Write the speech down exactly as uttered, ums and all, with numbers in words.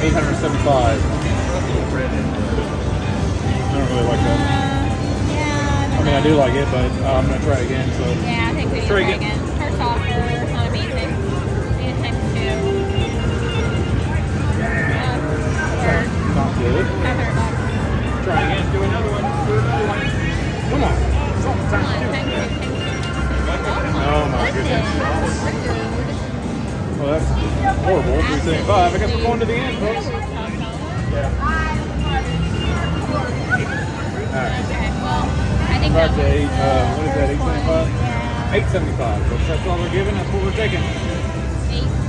eight hundred seventy-five. I don't really like that. Uh, yeah, I, I mean, I do like it, but uh, I'm gonna try it again. So yeah, I think we need to try again. First offer, it's not amazing. Need to times two. Uh, or not good. five hundred bucks. Try again. Do another one. Do another one. Come on. Come on, times two, times two. Oh my goodness. Well, that's horrible. three seventy-five. I guess we're going to the end, folks. Yeah. Alright. Okay, well, I think Back that to eight, was, uh, what is that, eight seventy-five? yeah. eight seventy-five, folks. That's all they're giving. That's what we're taking. Eight.